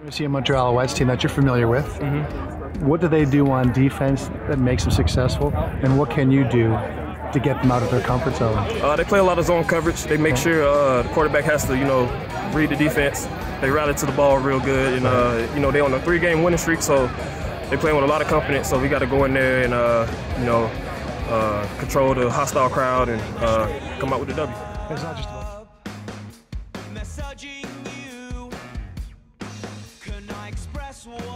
You see a Montreal Alouettes team that you're familiar with. Mm-hmm. What do they do on defense that makes them successful, and what can you do to get them out of their comfort zone? They play a lot of zone coverage. They make sure the quarterback has to, read the defense. They rally to the ball real good, and they're on a 3-game winning streak, so they're playing with a lot of confidence. So we got to go in there and control the hostile crowd and come out with the W. It's not just about messaging you. Can I express what